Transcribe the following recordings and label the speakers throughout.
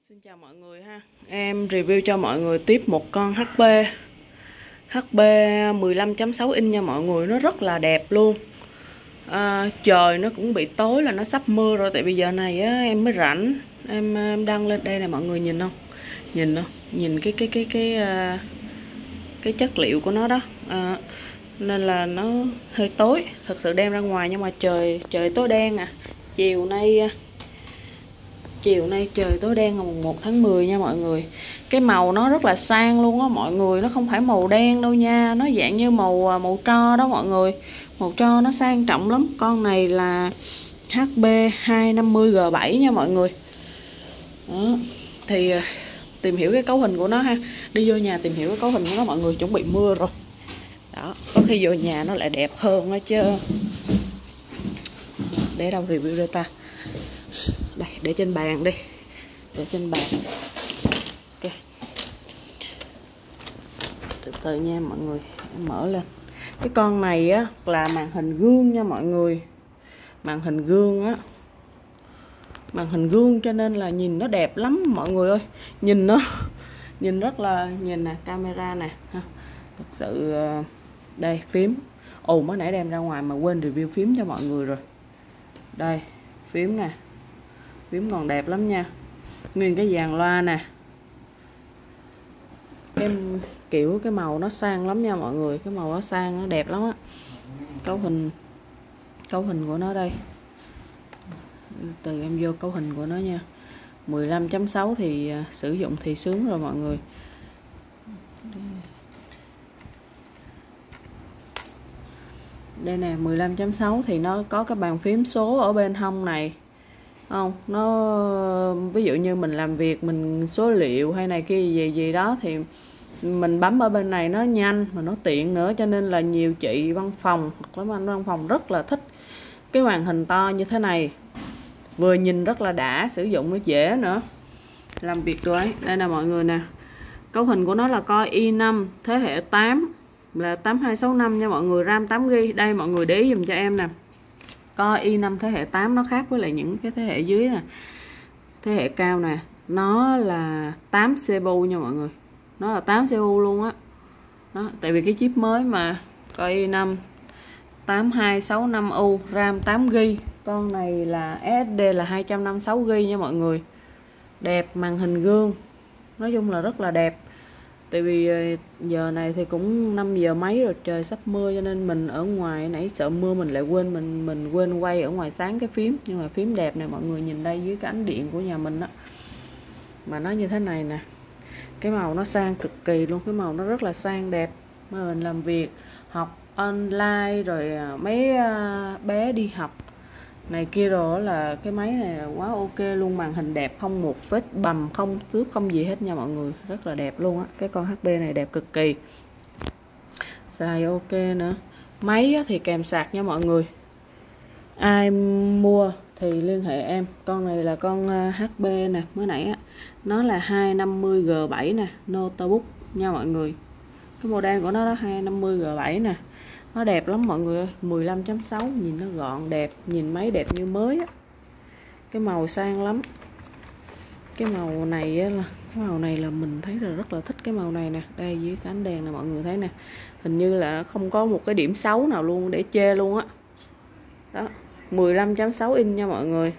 Speaker 1: Xin chào mọi người ha. Em review cho mọi người tiếp một con HP 15.6 inch nha mọi người. Nó rất là đẹp luôn. Trời nó cũng bị tối là nó sắp mưa rồi. Tại vì giờ này á, em mới rảnh. Em đăng lên đây nè mọi người, nhìn không? Nhìn không? Nhìn cái chất liệu của nó đó. Nên là nó hơi tối. Thật sự đem ra ngoài nhưng mà trời tối đen à. Chiều nay trời tối đen ngày 1 tháng 10 nha mọi người. Cái màu nó rất là sang luôn á mọi người. Nó không phải màu đen đâu nha. Nó dạng như màu tro đó mọi người. Màu tro nó sang trọng lắm. Con này là HP 250G7 nha mọi người. Đó. Thì tìm hiểu cái cấu hình của nó ha. Đi vô nhà tìm hiểu cái cấu hình của nó mọi người. Chuẩn bị mưa rồi. Đó. Có khi vô nhà nó lại đẹp hơn đó chứ. Để đâu review đây ta. Đây, để trên bàn đi. Để trên bàn. Ok. Từ từ nha mọi người. Em mở lên. Cái con này á là màn hình gương nha mọi người. Màn hình gương á. Màn hình gương cho nên là nhìn nó đẹp lắm mọi người ơi. Nhìn nó nhìn rất là, nhìn nè, camera nè ha. Thật sự đây phím. Ồ, mới nãy đem ra ngoài mà quên review phím cho mọi người rồi. Đây, phím nè. Phím còn đẹp lắm nha. Nguyên cái dàn loa nè. Cái màu nó sang lắm nha mọi người. Cái màu nó sang, nó đẹp lắm á. Cấu hình của nó đây. Từ em vô cấu hình của nó nha. 15.6 thì sử dụng thì sướng rồi mọi người. Đây nè, 15.6 thì nó có cái bàn phím số ở bên hông này. Không, nó ví dụ như mình làm việc, mình số liệu hay này kia gì đó thì mình bấm ở bên này nó nhanh mà nó tiện nữa, cho nên là nhiều chị văn phòng hoặc là anh văn phòng rất là thích cái màn hình to như thế này. Vừa nhìn rất là đã, sử dụng nó dễ nữa. Làm việc rồi ấy. Đây nè mọi người nè. Cấu hình của nó là Core i5 thế hệ 8 là 8265 nha mọi người, RAM 8GB. Đây mọi người để ý dùm cho em nè. Core i5 thế hệ 8 nó khác với lại những cái thế hệ dưới nè. Thế hệ cao nè, nó là 8 CPU nha mọi người. Nó là 8 CPU luôn á. Đó, tại vì cái chip mới mà Core i5 8265U, RAM 8GB. Con này là SSD là 256GB nha mọi người. Đẹp, màn hình gương. Nói chung là rất là đẹp. Tại vì giờ này thì cũng 5 giờ mấy rồi, trời sắp mưa cho nên mình ở ngoài nãy sợ mưa mình lại quên mình quên quay ở ngoài sáng cái phím, nhưng mà phím đẹp nè mọi người, nhìn đây dưới cái ánh điện của nhà mình đó. Mà nó như thế này nè. Cái màu nó sang cực kỳ luôn, cái màu nó rất là sang đẹp. Mà mình làm việc, học online rồi mấy bé đi học này kia rồi là cái máy này là quá ok luôn. Màn hình đẹp, không một vết bầm, không xước, không gì hết nha mọi người, rất là đẹp luôn á. Cái con HP này đẹp cực kỳ, xài ok nữa. Máy thì kèm sạc nha mọi người, ai mua thì liên hệ em. Con này là con HP nè, mới nãy á, nó là 250G7 nè, notebook nha mọi người. Cái model của nó là 250G7 nè. Nó đẹp lắm mọi người ơi, 15.6, nhìn nó gọn đẹp, nhìn máy đẹp như mới á. Cái màu sang lắm. Cái màu này á, mình thấy là rất là thích cái màu này nè. Đây dưới cái ánh đèn nè mọi người thấy nè. Hình như là không có một cái điểm xấu nào luôn để chê luôn á. Đó, 15.6 inch nha mọi người.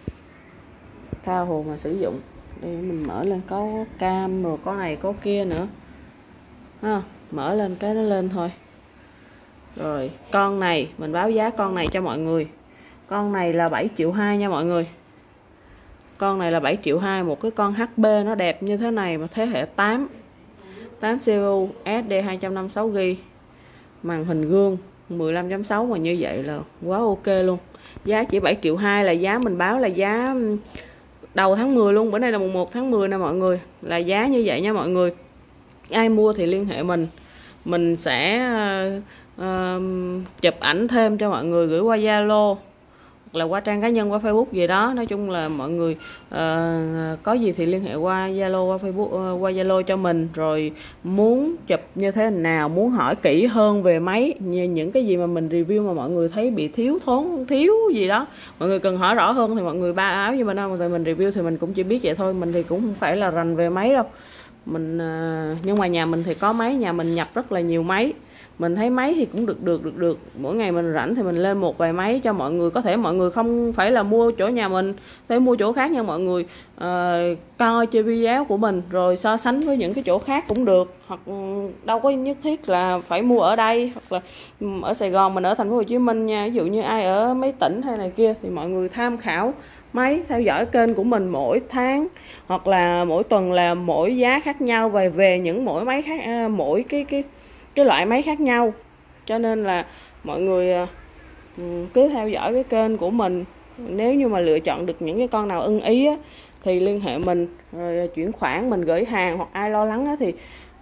Speaker 1: Tha hồ mà sử dụng. Đây mình mở lên, có cam rồi, có này có kia nữa. Ha, mở lên cái nó lên thôi. Rồi, con này mình báo giá con này cho mọi người. Con này là 7,2 triệu nha mọi người. Con này là 7,2 triệu, một cái con HP nó đẹp như thế này mà thế hệ 8 CPU, SSD 256GB, màn hình gương 15.6 mà như vậy là quá ok luôn. Giá chỉ 7,2 triệu là giá mình báo là giá đầu tháng 10 luôn. Bữa nay là mùng 1 tháng 10 nè mọi người. Là giá như vậy nha mọi người. Ai mua thì liên hệ mình sẽ chụp ảnh thêm cho mọi người, gửi qua Zalo hoặc là qua trang cá nhân, qua Facebook gì đó. Nói chung là mọi người có gì thì liên hệ qua Zalo, qua Facebook, qua Zalo cho mình. Rồi muốn chụp như thế nào, muốn hỏi kỹ hơn về máy, những cái gì mà mình review mà mọi người thấy bị thiếu thốn, thiếu gì đó, mọi người cần hỏi rõ hơn thì mọi người ba áo như mình không. Tại mình review thì mình cũng chỉ biết vậy thôi, mình thì cũng không phải là rành về máy đâu. Mình nhưng mà nhà mình thì có máy, nhà mình nhập rất là nhiều máy. Mình thấy máy thì cũng được. Mỗi ngày mình rảnh thì mình lên một vài máy cho mọi người. Có thể mọi người không phải là mua chỗ nhà mình, thể mua chỗ khác, nhưng mọi người coi trên video của mình rồi so sánh với những cái chỗ khác cũng được. Hoặc đâu có nhất thiết là phải mua ở đây, hoặc là ở Sài Gòn, mình ở thành phố Hồ Chí Minh nha. Ví dụ như ai ở mấy tỉnh hay này kia thì mọi người tham khảo máy, theo dõi kênh của mình mỗi tháng hoặc là mỗi tuần là mỗi giá khác nhau, về những mỗi máy khác, mỗi cái loại máy khác nhau. Cho nên là mọi người cứ theo dõi cái kênh của mình. Nếu như mà lựa chọn được những cái con nào ưng ý á, thì liên hệ mình rồi chuyển khoản, mình gửi hàng. Hoặc ai lo lắng á, thì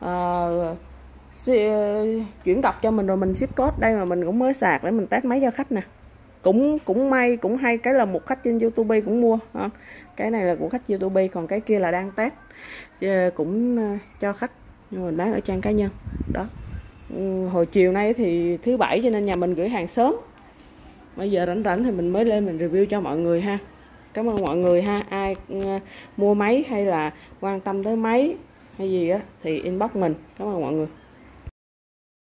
Speaker 1: chuyển cọc cho mình rồi mình ship code. Đây mà mình cũng mới sạc để mình test máy cho khách nè. Cũng may, cũng hay cái là một khách trên YouTube cũng mua. Cái này là của khách YouTube, còn cái kia là đang test cũng cho khách, nhưng mình bán ở trang cá nhân đó. Hồi chiều nay thì thứ Bảy cho nên nhà mình gửi hàng sớm. Bây giờ rảnh thì mình mới lên mình review cho mọi người ha. Cảm ơn mọi người ha. Ai mua máy hay là quan tâm tới máy hay gì á thì inbox mình. Cảm ơn mọi người.